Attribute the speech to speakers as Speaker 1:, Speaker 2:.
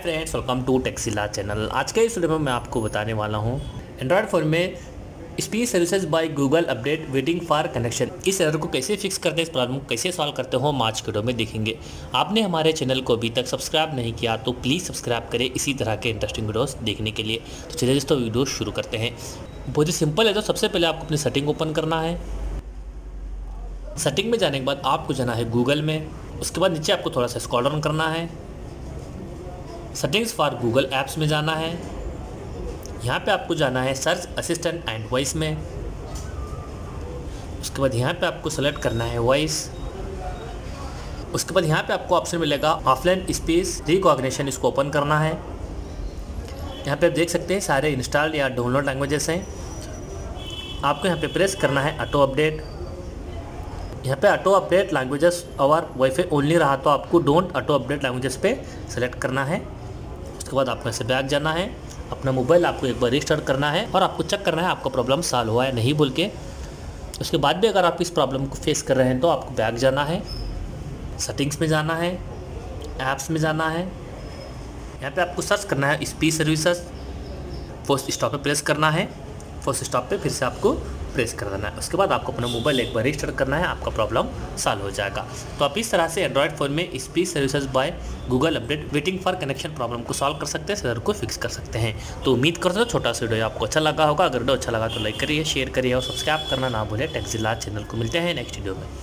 Speaker 1: Friends, welcome to Techsila channel. आज के इस वीडियो में मैं आपको बताने वाला हूं एंड्रॉयड फ़ोन में speech services by Google update waiting for connection. इस एरर को कैसे फिक्स करते हैं, इस प्रॉब्लम को कैसे सॉल्व करते हो हम आज के वीडियो में देखेंगे। आपने हमारे चैनल को अभी तक सब्सक्राइब नहीं किया तो प्लीज़ सब्सक्राइब करें इसी तरह के इंटरेस्टिंग वीडियोस देखने के लिए। तो चलिए दोस्तों वीडियो शुरू करते हैं। बहुत ही सिंपल है। तो सबसे पहले आपको अपनी सेटिंग ओपन करना है। सेटिंग में जाने के बाद आपको जाना है गूगल में। उसके बाद नीचे आपको थोड़ा सा स्क्रॉल डाउन करना है। सेटिंग्स फॉर गूगल ऐप्स में जाना है। यहाँ पे आपको जाना है सर्च असिस्टेंट एंड वॉइस में। उसके बाद यहाँ पे आपको सेलेक्ट करना है वॉइस। उसके बाद यहाँ पे आपको ऑप्शन मिलेगा ऑफलाइन स्पीच रिकॉग्निशन, इसको ओपन करना है। यहाँ पे आप देख सकते हैं सारे इंस्टॉल या डाउनलोड लैंग्वेजेस हैं। आपको यहाँ पे प्रेस करना है ऑटो अपडेट। यहाँ पे ऑटो अपडेट लैंग्वेजेस और वाईफाई ओनली रहा तो आपको डोंट ऑटो अपडेट लैंग्वेजेस पे सेलेक्ट करना है। उसके बाद आपको ऐसे बैक जाना है। अपना मोबाइल आपको एक बार रिस्टार्ट करना है और आपको चेक करना है आपका प्रॉब्लम सॉल्व हुआ है नहीं बोल के। उसके बाद भी अगर आप इस प्रॉब्लम को फेस कर रहे हैं तो आपको बैक जाना है, सेटिंग्स में जाना है, ऐप्स में जाना है। यहाँ पे आपको सर्च करना है स्पीड सर्विसेज। फर्स्ट स्टॉप पे प्रेस करना है। फर्स्ट स्टॉप पे फिर से आपको प्रेस कर देना है। उसके बाद आपको अपना मोबाइल एक बार रजिस्टर करना है, आपका प्रॉब्लम सॉल्व हो जाएगा। तो आप इस तरह से एंड्रॉयड फ़ोन में speech services by Google update waiting for connection problem को सॉल्व कर सकते हैं, इस एरर को फिक्स कर सकते हैं। तो उम्मीद करते हो छोटा सा वीडियो आपको अच्छा लगा होगा। अगर वीडियो अच्छा लगा तो लाइक करिए, शेयर करिए और सब्सक्राइब करना ना भूलें टेक्सिला चैनल को। मिलते हैं नेक्स्ट वीडियो में।